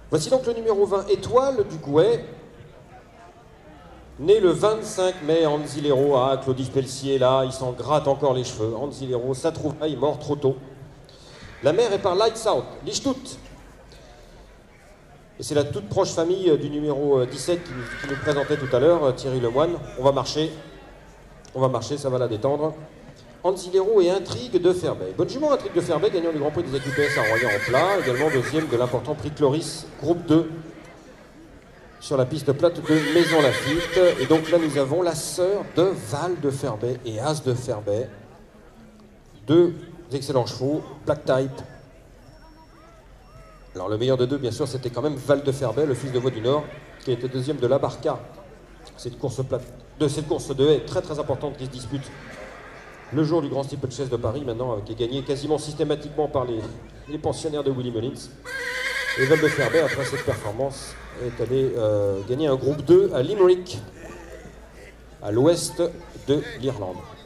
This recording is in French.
Voici donc le numéro 20, Étoile du Gouet. Né le 25 mai, Anzilero, à Claudie Pelletier, là, il s'en gratte encore les cheveux. Anzilero, sa trouvaille, mort trop tôt. La mère est par Lights Out, Lichtout. Et c'est la toute proche famille du numéro 17 qui nous présentait tout à l'heure, Thierry Lemoine. On va marcher, ça va la détendre. Anzilero et Intrigue de Ferbey. Bonne jument, Intrigue de Ferbey, gagnant du Grand Prix des EQPS à Royan en plat, également deuxième de l'important prix Cloris, groupe 2, sur la piste plate de Maison Lafitte. Et donc là, nous avons la sœur de Val de Ferbey et As de Ferbey. Deux excellents chevaux, Black Type. Alors le meilleur de deux, bien sûr, c'était quand même Val de Ferbey, le fils de Voix du Nord, qui était deuxième de la Barca. Cette course de haie très très importante qui se dispute le jour du Grand Steeplechase de Paris, maintenant, qui est gagné quasiment systématiquement par les pensionnaires de Willie Mullins. Et Val de Ferbey, après cette performance, est allé gagner un groupe 2 à Limerick, à l'ouest de l'Irlande.